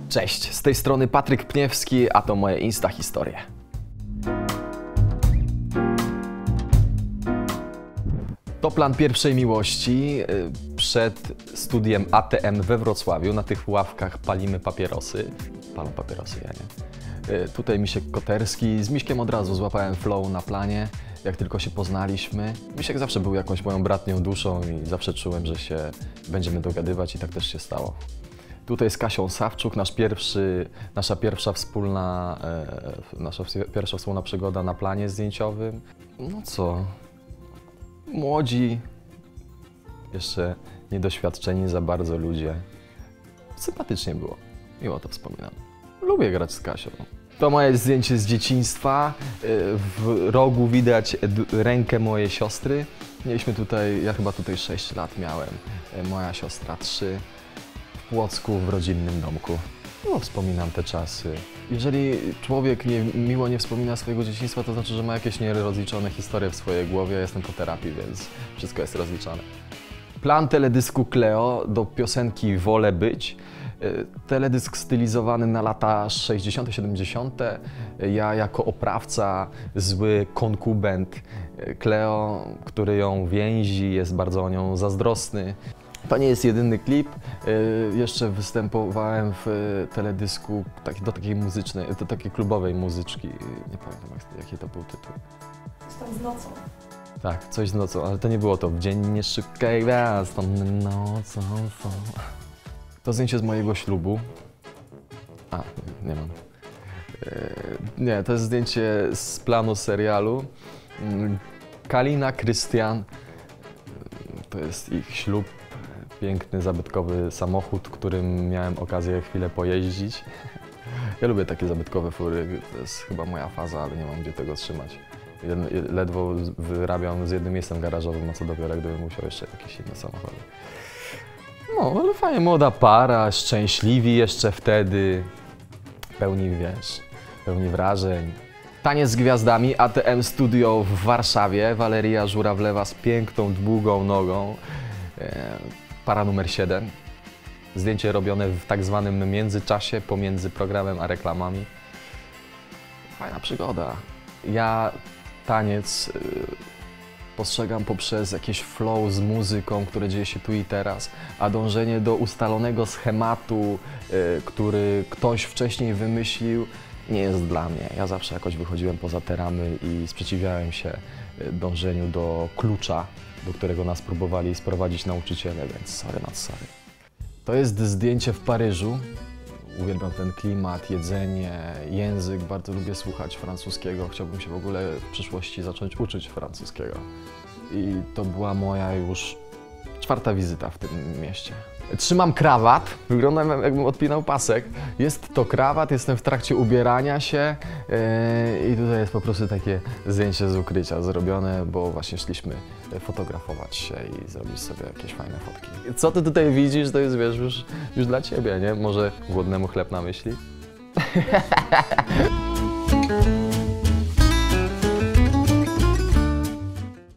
Cześć, z tej strony Patryk Pniewski, a to moje Insta historie. To plan pierwszej miłości. Przed studiem ATM we Wrocławiu na tych ławkach palimy papierosy. Palą papierosy, ja nie. Tutaj Misiek Koterski. Z Miśkiem od razu złapałem flow na planie, jak tylko się poznaliśmy. Misiek zawsze był jakąś moją bratnią duszą i zawsze czułem, że się będziemy dogadywać i tak też się stało. Tutaj z Kasią Sawczuk, nasza pierwsza wspólna przygoda na planie zdjęciowym. No co, młodzi, jeszcze niedoświadczeni za bardzo ludzie. Sympatycznie było, miło to wspominam. Lubię grać z Kasią. To moje zdjęcie z dzieciństwa. W rogu widać rękę mojej siostry. Mieliśmy tutaj, ja chyba tutaj 6 lat miałem, moja siostra 3. W Płocku, w rodzinnym domku. No, wspominam te czasy. Jeżeli człowiek miło nie wspomina swojego dzieciństwa, to znaczy, że ma jakieś nierozliczone historie w swojej głowie. Ja jestem po terapii, więc wszystko jest rozliczane. Plan teledysku Cleo do piosenki Wolę być. Teledysk stylizowany na lata 60., 70. Ja jako oprawca, zły konkubent Cleo, który ją więzi, jest bardzo o nią zazdrosny. To nie jest jedyny klip. Jeszcze występowałem w teledysku do takiej muzycznej, do takiej klubowej muzyczki. Nie pamiętam, jaki to był tytuł. Coś tam z nocą. Tak, coś z nocą, ale to nie było to. W dzień nie szukaj gwiazd, tą nocą. To zdjęcie z mojego ślubu. Nie mam. Nie, to jest zdjęcie z planu serialu. Kalina, Krystian. To jest ich ślub. Piękny, zabytkowy samochód, którym miałem okazję chwilę pojeździć. Ja lubię takie zabytkowe fury, to jest chyba moja faza, ale nie mam gdzie tego trzymać. Ledwo wyrabiam z jednym miejscem garażowym, a co dopiero gdybym musiał jeszcze jakieś inne samochody. No, ale fajnie, młoda para, szczęśliwi jeszcze wtedy, pełni wrażeń. Taniec z gwiazdami, ATM Studio w Warszawie, Waleria Żurawlewa z piękną, długą nogą. Para numer 7. Zdjęcie robione w tak zwanym międzyczasie pomiędzy programem a reklamami. Fajna przygoda. Ja taniec postrzegam poprzez jakiś flow z muzyką, które dzieje się tu i teraz, a dążenie do ustalonego schematu, który ktoś wcześniej wymyślił, nie jest dla mnie. Ja zawsze jakoś wychodziłem poza te ramy i sprzeciwiałem się dążeniu do klucza, do którego nas próbowali sprowadzić nauczyciele, więc sorry not sorry. To jest zdjęcie w Paryżu. Uwielbiam ten klimat, jedzenie, język. Bardzo lubię słuchać francuskiego. Chciałbym się w ogóle w przyszłości zacząć uczyć francuskiego. I to była moja już 4. wizyta w tym mieście. Trzymam krawat, wyglądam jakbym odpinał pasek. Jest to krawat, jestem w trakcie ubierania się i tutaj jest po prostu takie zdjęcie z ukrycia zrobione, bo właśnie szliśmy fotografować się i zrobić sobie jakieś fajne fotki. Co ty tutaj widzisz, to jest, wiesz, już dla ciebie, nie? Może głodnemu chleb na myśli?